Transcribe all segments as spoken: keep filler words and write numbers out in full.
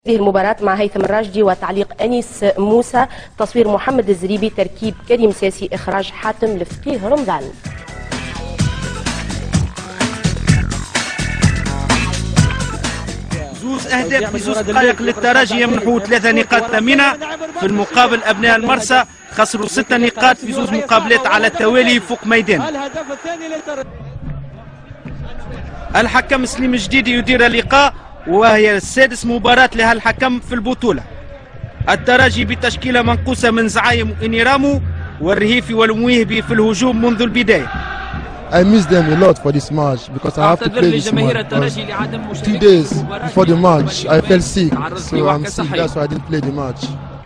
هذه المباراة مع هيثم الراشدي وتعليق أنيس موسى، تصوير محمد الزريبي، تركيب كريم ساسي، إخراج حاتم الفقيه رمضان. زوز أهداف في زوز دقائق للترجي يمنحوا ثلاثة نقاط ثمينة، في المقابل أبناء المرسى خسروا ستة نقاط في زوز مقابلات على التوالي فوق ميدان. الحكم سليم الجديد يدير اللقاء وهي السادس مباراة لها الحكم في البطولة. الترجي بتشكيلة منقوصة من زعايم وإنيرامو والرهيفي والمويهبي في الهجوم منذ البداية. I miss them a lot for this match because I have to play this match. Two days before the match, I felt sick, so I'm sick. That's why I didn't play the match.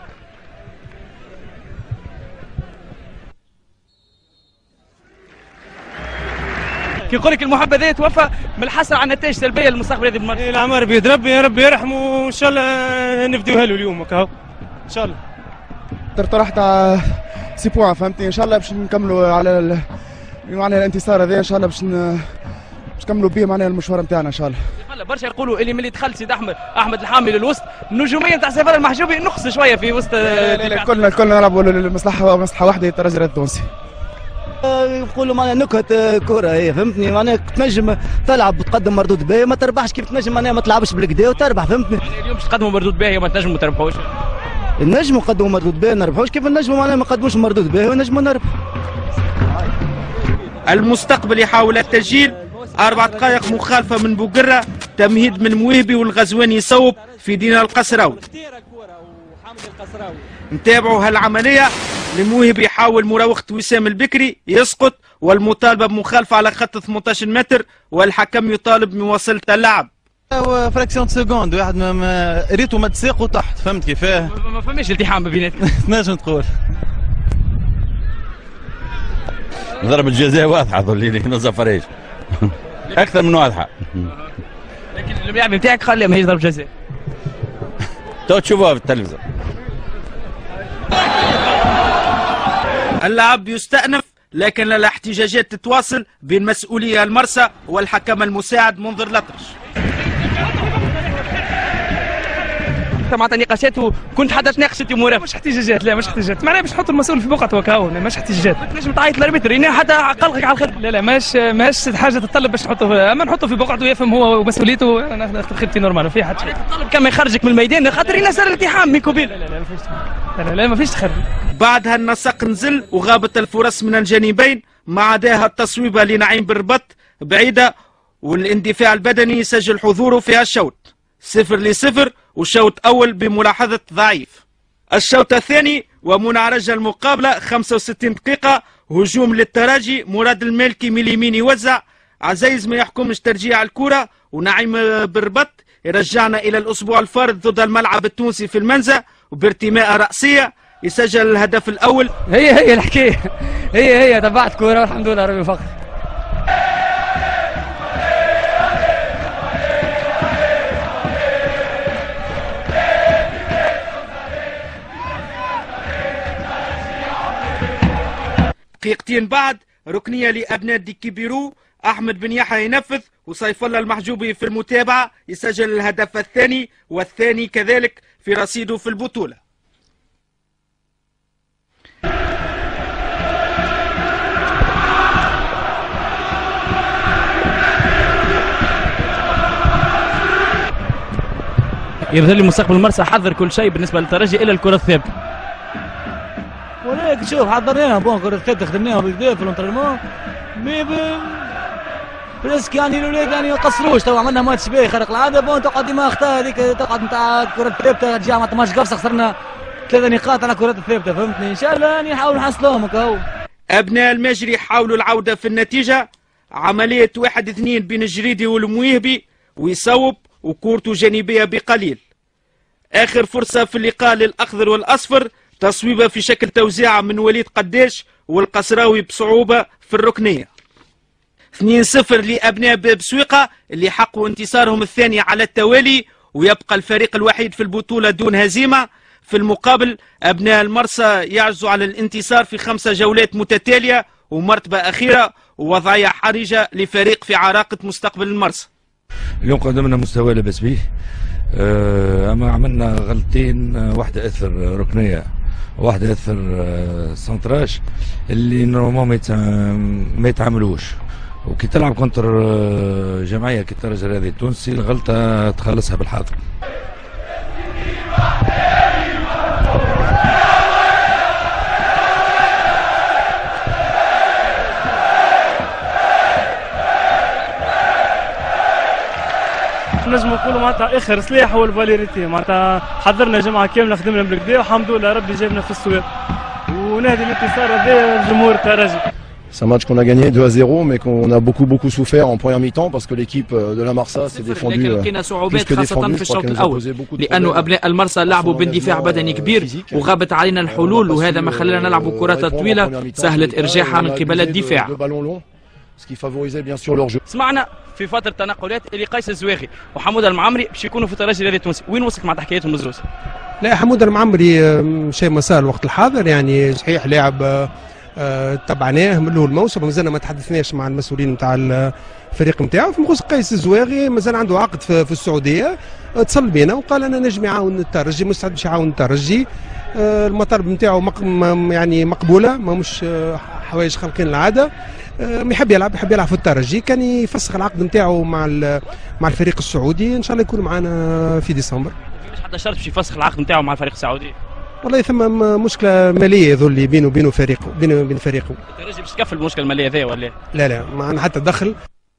كي يقول لك المحبه ذي توفى من الحسره على نتائج سلبيه للمستقبل هذه المرة. العمر بيد ربي، يا ربي يرحمه وان شاء الله نفديوها له اليوم هكا ان شاء الله. طرحت على سي بوان فهمتني، ان شاء الله باش نكملوا على ال... معناها الانتصار هذا ان شاء الله باش ن... باش نكملوا به معناها المشوار نتاعنا ان شاء الله. برشا يقولوا اللي ملي دخل سيد احمد احمد الحامي للوسط النجوميه نتاع سيفار المحجوبي نقص شويه في وسط. كلنا كلنا نلعبوا لمصلحه مصلحه واحده الترجي التونسي. يقولوا معناها نكهه كره هي فهمتني، معناها تنجم تلعب وتقدم مردود باهي، ما تربحش كيف تنجم معناها ما تلعبش بالكدا وتربح فهمتني. يعني اليوم باش تقدموا مردود باهي وما تنجموا ما تربحوش. نجموا نقدموا مردود باهي ما نربحوش، كيف نجموا معناها ما نقدموش مردود باهي ونجموا نربحوا. المستقبل يحاول التسجيل، أربع دقائق مخالفة من بوقرة، تمهيد من مويهبي والغزواني يصوب في دينا القصراوي. نتابعوا هالعملية. الموهبي يحاول مراوغة وسام البكري، يسقط والمطالبة بمخالفة على خط ثمانية عشر متر والحكم يطالب بمواصلة اللعب. هو فراكسيون سكوند واحد ما ريتو ما تساقوا تحت، فهمت كيفاه؟ ما فماش التحام ما بيناتنا. تنجم تقول ضربة جزاء واضحة ظل لي ما زفريش أكثر من واضحة. لكن اللاعب نتاعك خلي ماهيش ضربة جزاء. تو تشوفوها في التلفزيون. اللعب يستأنف لكن الاحتجاجات تتواصل بين مسؤولي المرسى والحكم المساعد منذر الأطرش. معناتها نقاشات وكنت حتى تناقش انت امورها. مش احتجاجات، لا مش احتجاجات، معناها باش نحط المسؤول في بقعته وكاو، مش احتجاجات. ما تنجم تعيط للاربيتر يعني حتى قلقك على الخدمه. لا لا ماش ماش حاجه تتطلب باش نحطه، اما نحطه في بقعته يفهم هو ومسؤوليته، انا ناخذ خدمتي نورمال ما في حد شيء. تطلب كما يخرجك من الميدان خاطر هنا صار الالتحام بينك وبين. لا لا لا ما فيش لا لا, لا ما فيش تخرج. بعدها النسق نزل وغابت الفرص من الجانبين، ما عداها التصويبه لنعيم بالربط بعيده والاندفاع البدني يسجل حضوره في هالشوط صفر لصفر، وشوط أول بملاحظة ضعيف. الشوط الثاني ومنعرجة المقابلة خمسة وستين دقيقة، هجوم للترجي، مراد المالكي من اليمين يوزع، عزيز ما يحكمش ترجيع الكرة، ونعيم بالربط يرجعنا إلى الأسبوع الفارط ضد الملعب التونسي في المنزة، وبارتماء رأسية يسجل الهدف الأول. هي هي الحكاية، هي هي تبعت كرة والحمد لله ربي فخر. دقيقتين بعد ركنية لأبناء ديكيبيرو، أحمد بن يحيى ينفذ وسيف الله المحجوبي في المتابعة يسجل الهدف الثاني والثاني كذلك في رصيده في البطولة. يظهر لي مستقبل المرسى حذر كل شيء بالنسبة للترجي إلا الكرة الثابتة. ولكن شوف حضرناها بون كرة ثابتة خدمناها بالكدا في الانترنمون مي بريسك يعني الاولاد يعني ما قصروش. تو عملنا ماتش باهي خارق العاده، بون تقعد ديما اخطاء هذيك تقعد نتاع الكرة الثابتة ترجع ما ماتش قفصة خسرنا ثلاثة نقاط على الكرات الثابتة فهمتني. ان شاء الله يعني نحاولوا نحصلوهم هكا. ابناء المجري حاولوا العودة في النتيجة، عملية واحد اثنين بين الجريدي والمويهبي ويصوب وكورته جانبية بقليل. آخر فرصة في اللقاء للأخضر والأصفر، تصويبة في شكل توزيعة من وليد قداش والقصراوي بصعوبة في الركنية. اثنين صفر لأبناء باب سويقة اللي حققوا انتصارهم الثاني على التوالي، ويبقى الفريق الوحيد في البطولة دون هزيمة. في المقابل أبناء المرسى يعزوا على الانتصار في خمسة جولات متتالية ومرتبة أخيرة، ووضعية حرجة لفريق في عراقة مستقبل المرسى. اليوم قدمنا مستوى لا باس به، آه اما عملنا غلطتين، واحده اثر ركنيه وواحده اثر سنتراج اللي نورمالمون ما يتعاملوش. وكي تلعب كونتر جمعيه كي الترجي الرياضي التونسي الغلطه تخلصها بالحاضر. نجم نقولوا معناتها اخر سلاح هو الفاليريتي، معناتها حضرنا جمعه كامله خدمنا بالكدا والحمد لله ربي جابنا في الصواب ونهدي الانتصار هذا الجمهور الترجي. C'est un match qu'on a gagné deux à zéro mais qu'on a beaucoup beaucoup souffert en première mi-temps parce que l'équipe de la Marsa s'est défendue. لكن لقينا صعوبات خاصة في الشوط الأول لأنه أبناء المرسى لعبوا باندفاع بدني كبير وغابت علينا الحلول، وهذا ما خلانا نلعب كرات طويلة سهلة إرجاعها من قبل الدفاع. سمعنا في فترة تنقلات اللي قيس الزواغي وحمودة المعمري باش يكونوا في الترجي الرياضي التونسي، وين وصلت مع حكايتهم مزروس؟ لا حمودة المعمري شيء مسار الوقت الحاضر، يعني صحيح لاعب تبعناه من اول الموسم، مازلنا ما تحدثناش مع المسؤولين نتاع الفريق نتاعو. في مخص قيس الزواغي مازال عنده عقد في, في السعوديه، اتصل بينا وقال انا نجم يعاون الترجي، مستعد باش يعاون الترجي. المطالب نتاعو مق... يعني مقبوله، ما مش حوايج خارقين العاده، يحب يلعب يحب يلعب في الترجي، كان يفسخ العقد نتاعو مع مع الفريق السعودي، ان شاء الله يكون معنا في ديسمبر. مش حتى شرط باش يفسخ العقد نتاعو مع الفريق السعودي؟ والله ثم مشكله ماليه يظل لي بينه وبينه فريقه بينه وبين فريقه. الترجي باش تكفل المشكله الماليه ذي ولا لا؟ لا ما عندنا حتى دخل.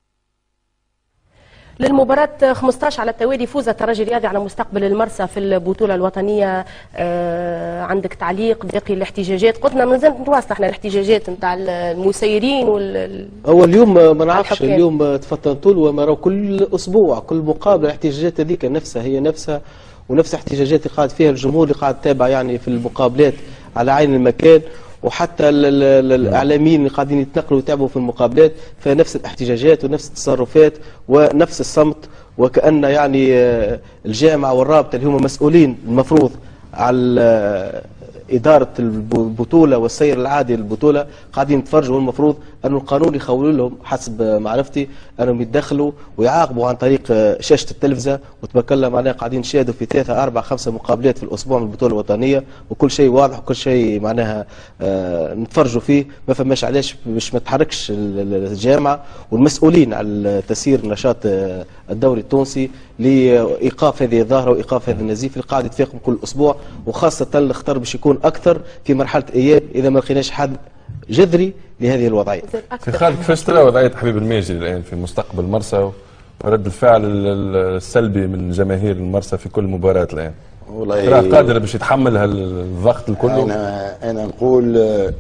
للمباراة خمسطاش على التوالي فوز الترجي الرياضي على مستقبل المرسى في البطولة الوطنية. آه عندك تعليق باقي الاحتجاجات؟ قلنا مازال نتواصل احنا الاحتجاجات نتاع المسيرين وال هو اليوم ما نعرفش، اليوم تفطنتوا له وما راهو كل اسبوع كل مقابله الاحتجاجات هذيك نفسها هي نفسها ونفس الاحتجاجات اللي قاعد فيها الجمهور اللي قاعد تابع يعني في المقابلات على عين المكان، وحتى الاعلاميين اللي قاعدين يتنقلوا ويتابعوا في المقابلات فنفس الاحتجاجات ونفس التصرفات ونفس الصمت، وكأن يعني الجامعه والرابطه اللي هم مسؤولين المفروض على إدارة البطولة والسير العادي للبطولة قاعدين يتفرجوا، المفروض أن القانون يخول لهم حسب معرفتي أنهم يتدخلوا ويعاقبوا عن طريق شاشة التلفزة، وتبكلنا معناها قاعدين نشاهدوا في ثلاثة أربعة خمسة مقابلات في الأسبوع من البطولة الوطنية وكل شيء واضح وكل شيء معناها آه نتفرجوا فيه، ما فماش علاش باش ما تحركش الجامعة والمسؤولين على تسيير نشاط الدوري التونسي لإيقاف هذه الظاهرة وإيقاف هذا النزيف اللي قاعد يتفاقم كل أسبوع، وخاصة الخطر باش يكون أكثر في مرحلة أيام إذا ما لقيناش حد جذري لهذه الوضعية. في خالد كيفاش ترى وضعية حبيب الماجري الآن في مستقبل مرسى ورد الفعل السلبي من جماهير المرسى في كل مباراة الآن؟ والله ترى قادر باش يتحمل هالضغط الكل؟ أنا أنا نقول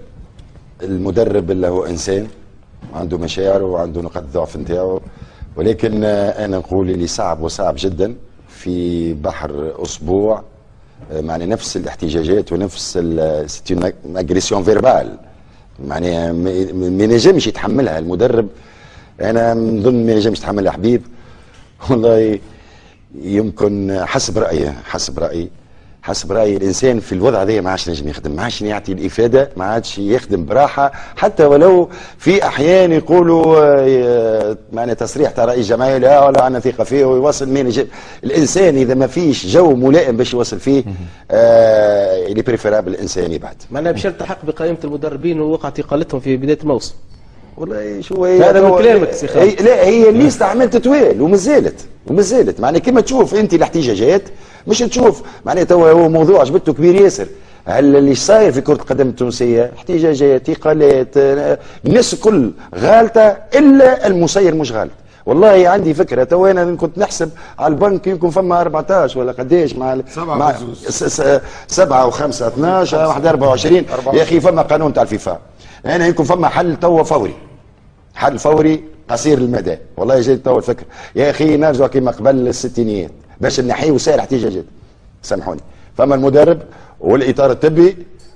المدرب اللي هو إنسان عنده مشاعر وعنده نقاط الضعف نتاعو، ولكن أنا نقول اللي صعب وصعب جدا في بحر أسبوع معنى نفس الاحتجاجات ونفس سيت اون اغريسيون فيربال، معناها ما نجمش يتحملها المدرب. انا نظن ما نجمش يتحملها حبيب، والله يمكن حسب رايي حسب رايي حسب رايي الانسان في الوضع هذا ما عادش نجم يخدم، ما عادش يعطي الافاده، ما عادش يخدم براحه، حتى ولو في احيان يقولوا معنى تصريح تاع رئيس جمعيه لا ولا عندنا ثقه فيه ويوصل مين يجب. الانسان اذا ما فيش جو ملائم باش يوصل فيه آه اللي بريفيرابل الانسان يبعد. معناها باش يلتحق بقائمه المدربين ووقعت اقالتهم في بدايه الموسم. والله شو هي هذا من كلامك سي خالد. لا هي الليست عملت طويل ومازالت ومازالت معناها كما تشوف انت الاحتجاجات مش تشوف معناها توا هو موضوع جبته كبير ياسر. هل اللي صاير في كرة القدم التونسية احتجاجات اقالات الناس الكل غالطة الا المسير مش غالط. والله عندي فكرة توا انا كنت نحسب على البنك يمكن فما أربعطاش ولا قداش مع مع سبعة وخمسة اثناش واحد أربعة وعشرين يا اخي فما قانون تاع الفيفا. انا يمكن فما حل توا فوري، حل فوري قصير المدى. والله جاي توا الفكرة يا اخي نرجعوا كما قبل الستينيات باش نحيوا سائر احتجاجات. سامحوني فما المدرب والاطار الطبي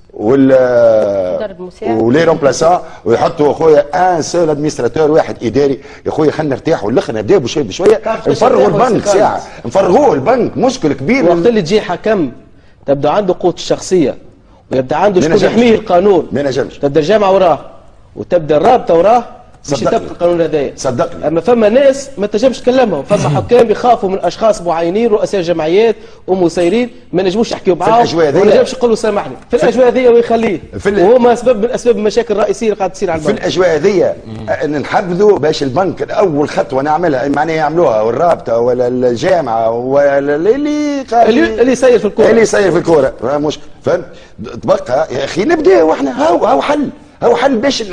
وال ولي رومبلاسون ويحطوا خويا ان سول ادمينستراتور واحد اداري. يا خويا خلينا نرتاحوا الاخر نبداو بشويه بشويه نفرغوا البنك ساعه نفرغوه البنك مشكل كبير. وقت اللي تجي حكم تبدا عنده قوه الشخصيه ويبدا عنده شكون يحميه القانون ما نجمش تبدا الجامعه وراه وتبدا الرابطه وراه باش يطبق القانون هذايا. صدقني. اما فما ناس ما تنجمش تكلمهم، فما حكام يخافوا من اشخاص معينين، رؤساء جمعيات ومسيرين ما نجموش يحكيوا معاهم، في الاجواء هذيا ما نجمش يقولوا سامحني في الاجواء هذيا ويخليه، وهما سبب من اسباب المشاكل الرئيسيه اللي قاعده تصير على البنك. في الاجواء هذيا ان نحددوا باش البنك اول خطوه نعملها معناها يعملوها والرابطه ولا الجامعه ولا اللي اللي اللي يسير في الكوره اللي يسير في الكوره مش فهمت. تبقى يا اخي نبداو احنا هاو هاو حل هاو حل باش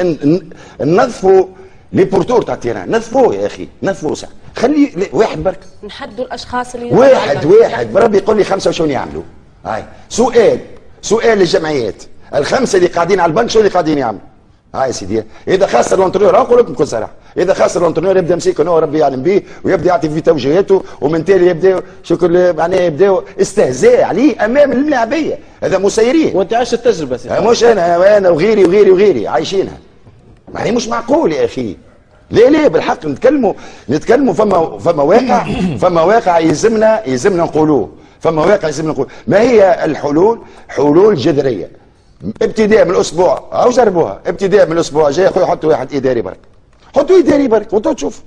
ننظفوا لي بورتور تاع التيران، نظفوه يا اخي نظفوه ساعه. خلي واحد برك نحدوا الاشخاص اللي واحد واحد بربي يقول لي خمسه وشون يعملوا. هاي سؤال سؤال للجمعيات الخمسه اللي قاعدين على البنك شو اللي قاعدين يعملوا؟ هاي يا سيدي اذا خاص الانترنور نقول لكم بكل صراحه، اذا خاص الانترنور يبدا مسيك هو ربي يعلم به ويبدا يعطي في توجيهاته، ومن تالي يبداو شكر معناها يبداو استهزاء عليه امام الملاعبيه، هذا مسيرين. وانت عايش التجربه سيدي. مش انا انا وغيري وغيري وغيري عايشينها. معني مش معقول يا اخي. ليه ليه بالحق نتكلموا نتكلموا فما فما واقع فما واقع يلزمنا يلزمنا نقولوه، فما واقع يلزمنا نقول. ما هي الحلول؟ حلول جذريه. ابتداء من الاسبوع او جربوها، ابتداء من الاسبوع الجاي يا اخوي حطوا واحد اداري برك. حطوا اداري برك وانتوا تشوفوا.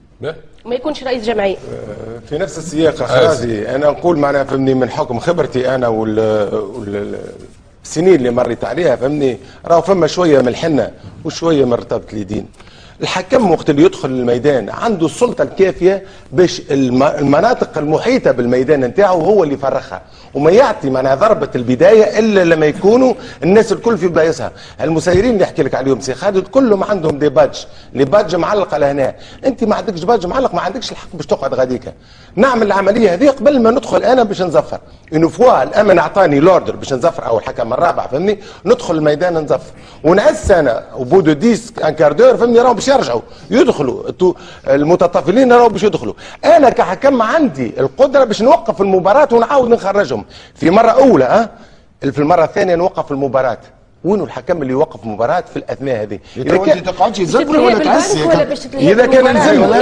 ما يكونش رئيس جمعيه. في نفس السياق خرازي انا نقول معناها فهمني من حكم خبرتي انا وال, وال... السنين اللي مريت عليها فهمني راهو فما شويه من الحنه وشويه من رتابه اليدين. الحكم وقت اللي يدخل الميدان عنده السلطه الكافيه باش المناطق المحيطه بالميدان نتاعو هو اللي يفرخها، وما يعطي معناها ضربه البدايه الا لما يكونوا الناس الكل في بلايصها. المسيرين اللي يحكي لك عليهم سي خالد كلهم عندهم دي بادج، لي بادج معلقه لهنا، انت ما عندكش بادج معلق ما عندكش الحق باش تقعد غاديكا. نعمل العمليه هذه قبل ما ندخل انا باش نزفر، انه فوا الامن اعطاني لوردر باش نزفر او الحكم الرابع فهمني، ندخل الميدان نزفر ونعس انا وبودو ديس ان كاردور فهمني راهو باش يرجعوا يدخلوا المتطفلين راهو باش يدخلوا. انا كحكم عندي القدره باش نوقف المباراه ونعاود نخرجهم في مره اولى ها أه؟ في المره الثانيه نوقف المباراه. وينو الحكم اللي يوقف مباراه في الاثناء هذه؟ اذا كان تقعدش تزفر ولا تعسي اذا كان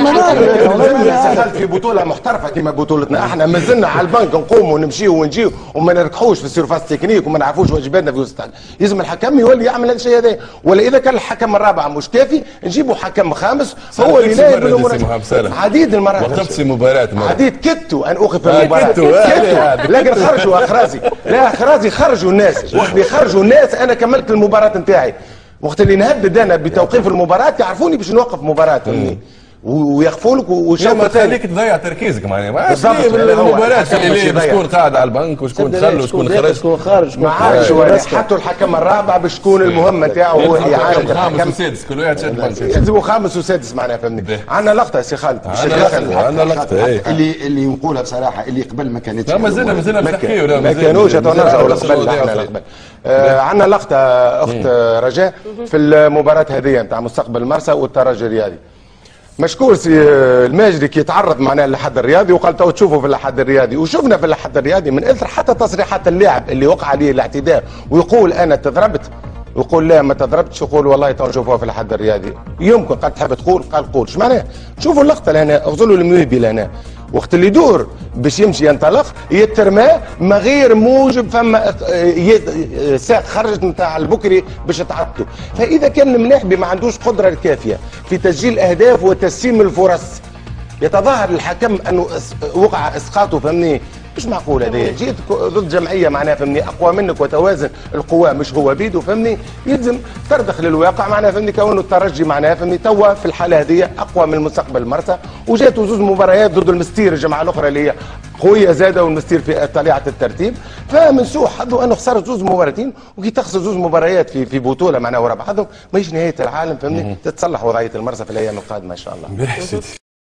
نزلنا في بطوله محترفه كما بطولتنا احنا مازلنا على البنك نقوموا ونمشيوا ونجيوا وما نركحوش في السيرفاس تكنيك وما نعرفوش واجباتنا في وسط. لازم الحكم يولي يعمل هذا الشيء هذا، ولا اذا كان الحكم الرابع مش كافي نجيبوا حكم خامس هو اللي نائب الامور. عديد المرات وقفت في مباراه عديد كدت ان اوقف المباراه لكن خرجوا اخرازي لا اخرازي خرجوا الناس وقت اللي خرجوا الناس انا كملت المباراة نتاعي. وقت اللي نهدد انا بتوقيف المباراة يعرفوني باش نوقف مباراة فهمني ويخفوا لك وشوفوا خليك تضيع تركيزك معناها بالضبط. المباراة شكون قاعد على البنك وشكون دخل وشكون خرج شكون خارج ما عادش حطوا الحكم الرابع باش تكون المهمة نتاعو هو اعانة الخامس والسادس كل واحد شاد البنك يلزموا خامس وسادس معناها فهمني. عندنا لقطة يا سي خالد عندنا لقطة اللي اللي نقولها بصراحة اللي قبل ما كانتش مازلنا مازلنا باش نحكيو ما كانوش نرجعوا قبل. عندنا لقطة اخت رجاء في المباراة هذه نتاع مستقبل المرسى والترجي الرياضي. مشكور سي الماجري كي يتعرض معناها للحد الرياضي وقال تو تشوفوا في اللحد الرياضي، وشفنا في اللحد الرياضي من اثر حتى تصريحات اللاعب اللي وقع عليه الاعتداء ويقول انا تضربت ويقول لا ما تضربتش، يقول والله تو نشوفوها في اللحد الرياضي. يمكن قد تحب تقول قال قول، ايش معناها؟ شوفوا اللقطه لهنا اغزلوا الموهبي لهنا وقت اللي يدور باش يمشي ينطلق يترمى ما غير موجب فما ساق خرجت نتاع البكري باش تعطله. فاذا كان الملاعبي ما عندوش قدره الكافيه في تسجيل اهداف وتسييم الفرص يتظاهر الحكم انه وقع اسقاطه فهمني مش معقول هذا. جيت ضد جمعيه معناها فهمني اقوى منك وتوازن القوى مش هو بيده فهمني يلزم ترضخ للواقع معناها فهمني كونه الترجي معناها فهمني توا في الحاله هذه اقوى من المستقبل المرسى وجاتوا زوز مباريات ضد المستير الجماعه الاخرى اللي هي قويه زاده والمستير في طليعه الترتيب. فمن سوء حظه انه خسرت زوز مباراتين وكي تخسر زوز مباريات في في بطوله معناها ورا بعضهم ماهيش نهايه العالم فهمني تتصلح وضعيه المرسى في الايام القادمه ان شاء الله.